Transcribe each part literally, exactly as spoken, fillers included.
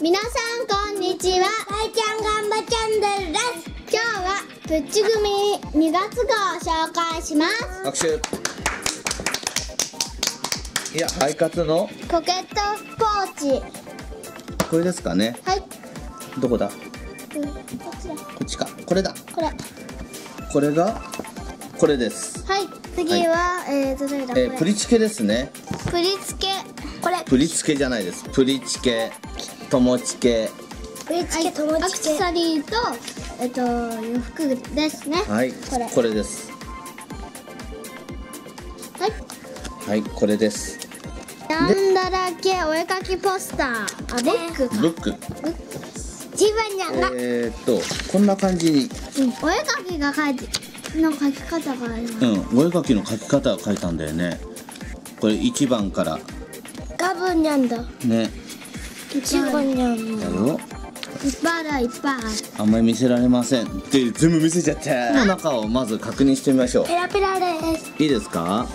皆さんこんにちは。 大ちゃんがんばチャンネルです。 今日はプッチ組にがつ号を紹介します。 拍手。いや、アイカツのポケットポーチ。 これですかね。 はい。 どこだ。 うん、こちら。 こっちか。これだ。 これ。 これがこれです。 はい。次は、えーとどれだこれ。 えー、プリチケですね。 プリつけ。これ。 プリチケじゃないです。プリチケ、友チケ。 プリチケ友アクチケ。 セサリーとえっと洋服ですね。 はい。 これ。 これです。 はい。 はい、これです。 なんだらけお絵描きポスター。あ、ブックか。 ブック。 ジバニャンが。 えーっとこんな感じに。 うん、お絵描きが書いての描き方があります。 うん、お絵描きの描き方を書いたんだよね。これいちばんからガブニャンだ。 ね。 ジバニャンだだ。 よ。 いっぱいあるいっぱいある。 あんまり見せられませんって全部見せちゃったの中をまず確認してみましょう。 ペラペラです。 いいですか。 はい。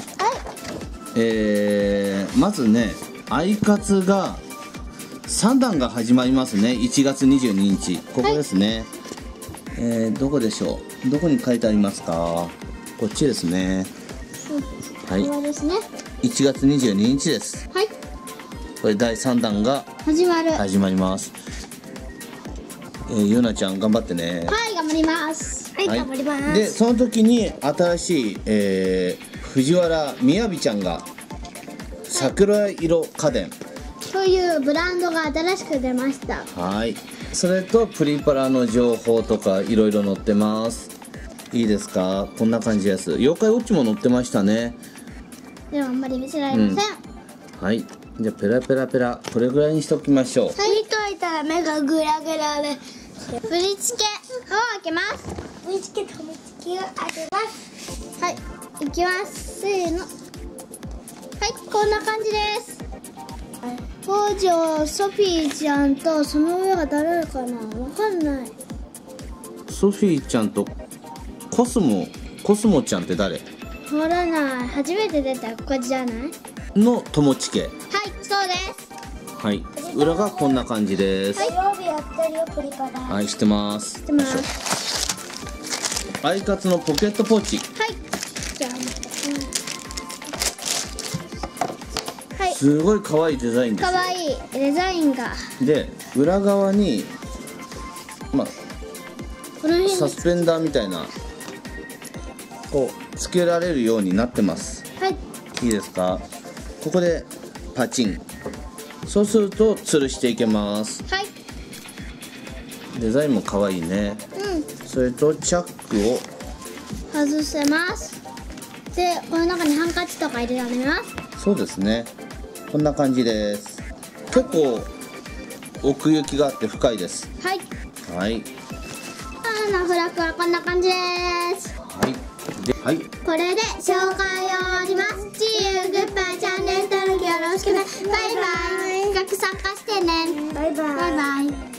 えー、まずねアイカツがさんだんが始まりますね。いちがつにじゅうににちここですね。えー、どこでしょう。どこに書いてありますか。こっちですね。はいこれですね。 いちがつにじゅうににちです。 はい。 これだいさんだんが始まる。 始まります。えー、ゆなちゃん頑張ってね。 はい、頑張ります。 はい、頑張ります。 でその時に新しい、えー、藤原みやびちゃんが桜色家電、 というブランドが新しく出ました。 はいそれとプリパラの情報とかいろいろ載ってます。いいですか。こんな感じです。妖怪ウォッチも載ってましたね。 でもあんまり見せられません。 はいじゃあペラペラペラこれぐらいにしておきましょう。 見といたら目がグラグラで。 振り付けを開けます。 プリチケ友チケを開けます。 はい、いきます。せーの。はい、こんな感じです。北条ソフィーちゃんとその上が誰かな、わかんない。 ソフィーちゃんとコスモコスモちゃんって誰わからない。初めて出た子じゃない？はい、 の友チケ。 そうです。 はい裏がこんな感じです。 土曜日やってるよプリパラ。 はい知ってます。知ってます。 アイカツのポケットポーチ。 はい。じゃあ、うん、はい。 すごい可愛いデザインですよ。 可愛いデザインが。 で裏側にまあこの辺に。 サスペンダーみたいなこうつけられるようになってます。 はい。 いいですか。ここでパチン。そうすると吊るしていけます。 はい。 デザインも可愛いね。 うん。 それとチャックを外せます。で、この中にハンカチとか入れられます。 そうですね。こんな感じです。結構奥行きがあって深いです。 はい。 はいあのフラッグはこんな感じです。 はいではいこれで紹介を終わります。See you, goodbye、チャンネル登録よろしくね。バイバイ。企画参加してね。 バイバイ。 バイバイ。